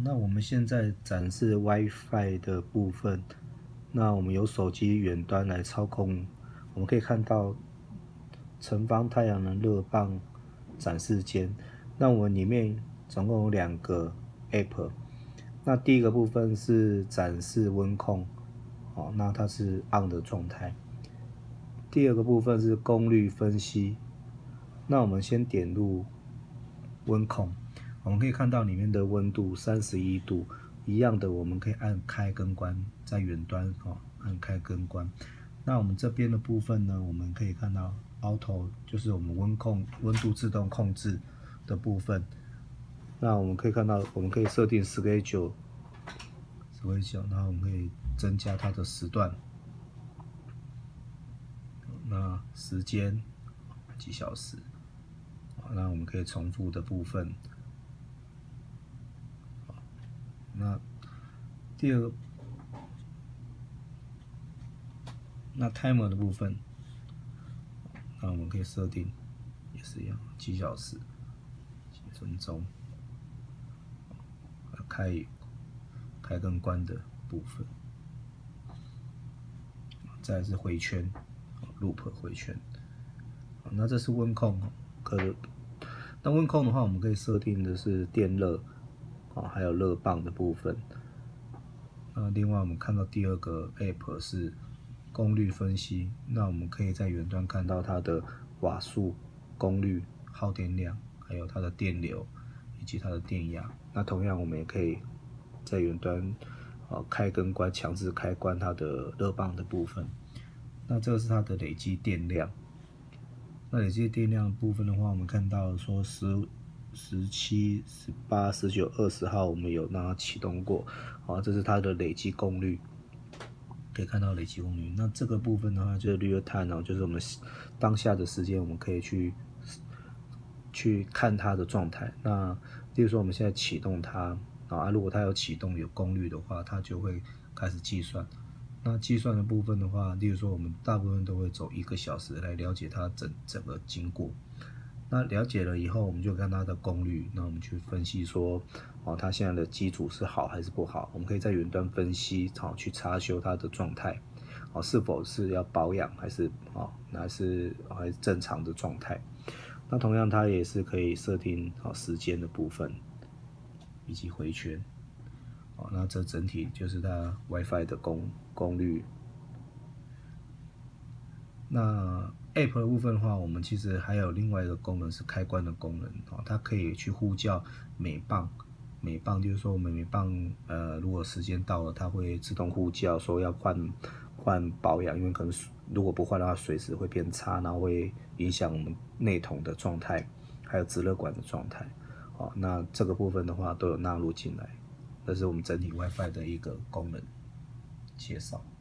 那我们现在展示 WiFi 的部分。那我们由手机远端来操控，我们可以看到城邦太阳能热棒展示间。那我们里面总共有2个 App。那第一个部分是展示温控，那它是 on 的状态。第二个部分是功率分析。那我们先点入温控，我们可以看到里面的温度31度，一样的我们可以按开跟关，在远端按开跟关。那我们这边的部分呢，我们可以看到 Auto 就是我们温度自动控制的部分。那我们可以看到，我们可以设定schedule，然后我们可以增加它的时段，那时间几小时，那我们可以重复的部分。那第二个，那 timer 的部分，那我们可以设定也是一样，几小时、几分钟，开跟关的部分。再来是回圈 ，loop 回圈。那这是温控，那温控的话，我们可以设定的是电热，还有热棒的部分。那另外我们看到第二个 App 是功率分析，那我们可以在远端看到它的瓦数、功率、耗电量，还有它的电流以及它的电压。那同样我们也可以在远端开跟关，强制开关它的热棒的部分。那这个是它的累积电量。那累积电量的部分的话，我们看到说17、18、19、20号我们有让它启动过，这是它的累积功率，可以看到累积功率。那这个部分的话就是 real time，就是我们当下的时间，我们可以去看它的状态。那例如说我们现在启动它，如果它有启动有功率的话，它就会开始计算。那计算的部分的话，例如说我们大部分都会走1个小时来了解它整个经过。那了解了以后，我们就看它的功率，那我们去分析说，它现在的基础是好还是不好。我们可以在远端分析，去查修它的状态，是否是要保养还是还是正常的状态。那同样它也是可以设定时间的部分以及回圈。那这整体就是它 WiFi 的功率。那 App 的部分的话，我们其实还有另外一个功能是开关的功能，它可以去呼叫每棒，就是说我们每棒如果时间到了，它会自动呼叫说要换保养，因为可能如果不换的话，水质会变差，然后会影响我们内筒的状态，还有直热管的状态。那这个部分的话都有纳入进来。这是我们整体 WiFi 的一个功能介绍。